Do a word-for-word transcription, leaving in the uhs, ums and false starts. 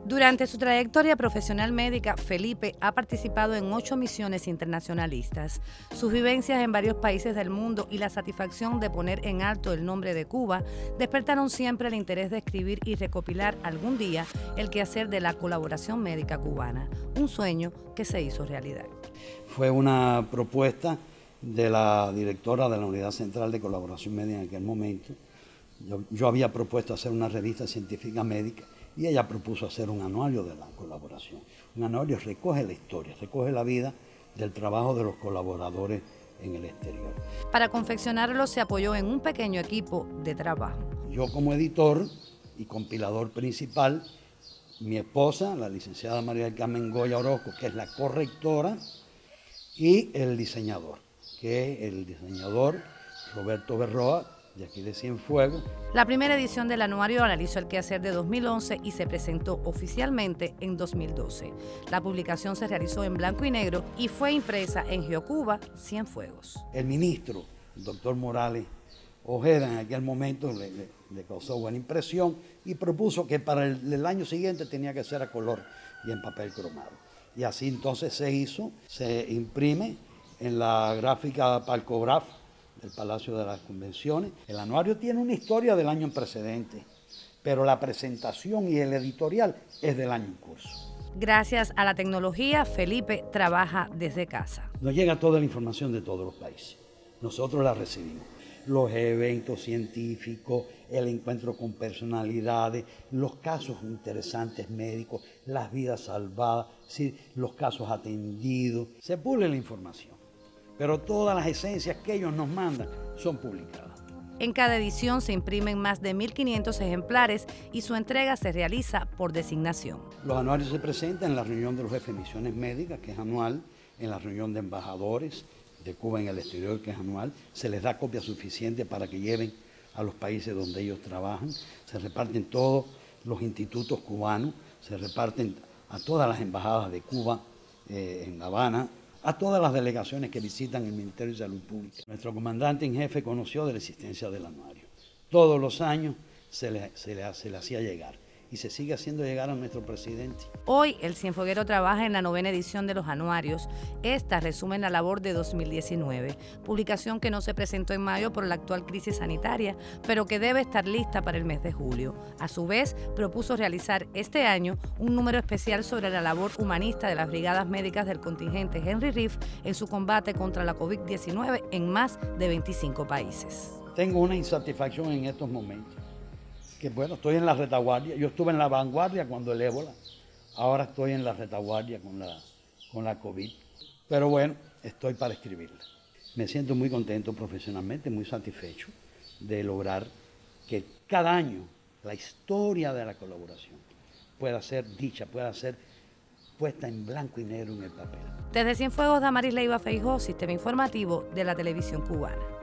Durante su trayectoria profesional médica, Felipe ha participado en ocho misiones internacionalistas. Sus vivencias en varios países del mundo y la satisfacción de poner en alto el nombre de Cuba despertaron siempre el interés de escribir y recopilar algún día el quehacer de la colaboración médica cubana, un sueño que se hizo realidad. Fue una propuesta de la directora de la Unidad Central de Colaboración Médica en aquel momento. Yo, yo había propuesto hacer una revista científica médica y ella propuso hacer un anuario de la colaboración. Un anuario recoge la historia, recoge la vida del trabajo de los colaboradores en el exterior. Para confeccionarlo se apoyó en un pequeño equipo de trabajo. Yo como editor y compilador principal, mi esposa, la licenciada María del Carmen Goya Orozco, que es la correctora, y el diseñador, que es el diseñador Roberto Berroa, de aquí de Cienfuegos. La primera edición del anuario analizó el quehacer de dos mil once y se presentó oficialmente en dos mil doce. La publicación se realizó en blanco y negro y fue impresa en GeoCuba, Cienfuegos. El ministro, el doctor Morales Ojeda, en aquel momento le, le, le causó buena impresión y propuso que para el, el año siguiente tenía que ser a color y en papel cromado. Y así entonces se hizo, se imprime en la gráfica Palcograf del Palacio de las Convenciones. El anuario tiene una historia del año precedente, pero la presentación y el editorial es del año en curso. Gracias a la tecnología, Felipe trabaja desde casa. Nos llega toda la información de todos los países. Nosotros la recibimos. Los eventos científicos, el encuentro con personalidades, los casos interesantes médicos, las vidas salvadas, ¿sí? Los casos atendidos. Se pule la información, pero todas las esencias que ellos nos mandan son publicadas. En cada edición se imprimen más de mil quinientos ejemplares y su entrega se realiza por designación. Los anuarios se presentan en la reunión de los jefes de misiones médicas, que es anual, en la reunión de embajadores de Cuba en el exterior, que es anual. Se les da copia suficiente para que lleven a los países donde ellos trabajan. Se reparten todos los institutos cubanos, se reparten a todas las embajadas de Cuba eh, en La Habana, a todas las delegaciones que visitan el Ministerio de Salud Pública. Nuestro comandante en jefe conoció de la existencia del anuario. Todos los años se le, se le, se le hacía llegar y se sigue haciendo llegar a nuestro presidente. Hoy el Cienfueguero trabaja en la novena edición de los anuarios. Esta resume la labor de dos mil diecinueve, publicación que no se presentó en mayo por la actual crisis sanitaria, pero que debe estar lista para el mes de julio. A su vez, propuso realizar este año un número especial sobre la labor humanista de las brigadas médicas del contingente Henry Reef en su combate contra la COVID diecinueve en más de veinticinco países. Tengo una insatisfacción en estos momentos. Que bueno, estoy en la retaguardia. Yo estuve en la vanguardia cuando el ébola, ahora estoy en la retaguardia con la, con la COVID. Pero bueno, estoy para escribirla. Me siento muy contento profesionalmente, muy satisfecho de lograr que cada año la historia de la colaboración pueda ser dicha, pueda ser puesta en blanco y negro en el papel. Desde Cienfuegos, Damaris Leiva Feijó, Sistema Informativo de la Televisión Cubana.